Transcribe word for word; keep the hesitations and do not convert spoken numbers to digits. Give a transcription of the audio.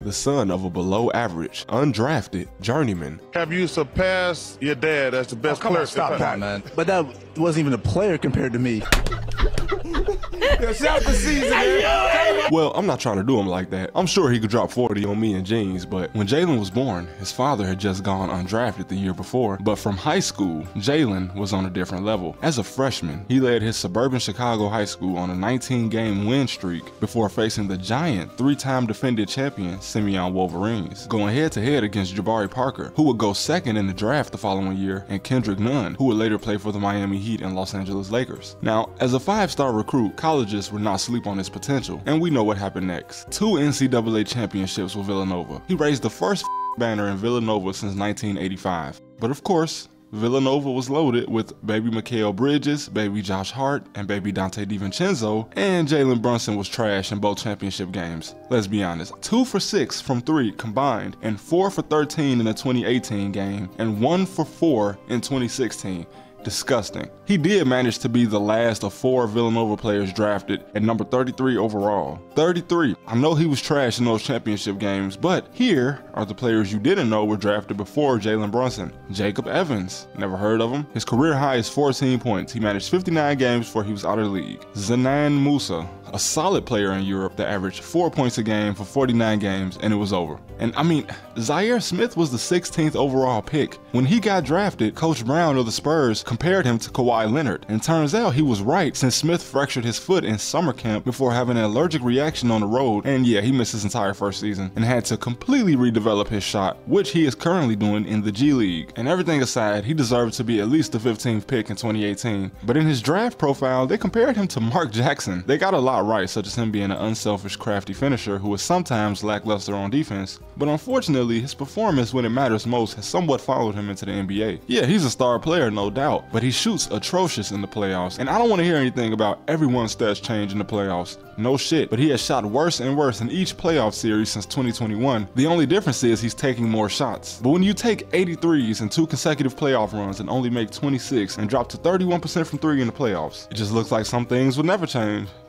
the son of a below-average, undrafted journeyman. Have you surpassed your dad as the best oh, come player? On, stop that, man. But that wasn't even a player compared to me. Yo, shout the season, man. Well, I'm not trying to do him like that. I'm sure he could drop forty on me in jeans, but when Jalen was born, his father had just gone undrafted the year before. But from high school, Jalen was on a different level. As a freshman, he led his suburban Chicago high school on a nineteen game win streak before facing the giant three-time defended champion Simeon Wolverines, going head-to-head against Jabari Parker, who would go second in the draft the following year, and Kendrick Nunn, who would later play for the Miami Heat and Los Angeles Lakers. Now, as a five-star recruit, colleges would not sleep on his potential, and we know what happened next. Two N C double A championships with Villanova. He raised the first banner in Villanova since nineteen eighty-five. But of course, Villanova was loaded with baby Mikal Bridges, baby Josh Hart, and baby Dante DiVincenzo, and Jalen Brunson was trash in both championship games. Let's be honest, two for six from three combined, and four for thirteen in the twenty eighteen game, and one for four in twenty sixteen. Disgusting. He did manage to be the last of four Villanova players drafted at number thirty-three overall. thirty-three. I know he was trash in those championship games, but here are the players you didn't know were drafted before Jalen Brunson. Jacob Evans. Never heard of him. His career high is fourteen points. He managed fifty-nine games before he was out of the league. Zanan Musa. A solid player in Europe that averaged four points a game for forty-nine games, and it was over. And I mean, Zaire Smith was the sixteenth overall pick. When he got drafted, Coach Brown of the Spurs compared him to Kawhi Leonard, and turns out he was right since Smith fractured his foot in summer camp before having an allergic reaction on the road, and yeah, he missed his entire first season and had to completely redevelop his shot, which he is currently doing in the G League. And everything aside, he deserved to be at least the fifteenth pick in twenty eighteen. But in his draft profile, they compared him to Mark Jackson. They got a lot right, such as him being an unselfish, crafty finisher who is sometimes lackluster on defense, but unfortunately, his performance when it matters most has somewhat followed him into the N B A. Yeah, he's a star player, no doubt, but he shoots atrocious in the playoffs, and I don't want to hear anything about everyone's stats change in the playoffs. No shit, but he has shot worse and worse in each playoff series since twenty twenty-one. The only difference is he's taking more shots. But when you take eighty-threes in two consecutive playoff runs and only make twenty-six and drop to thirty-one percent from three in the playoffs, it just looks like some things would never change.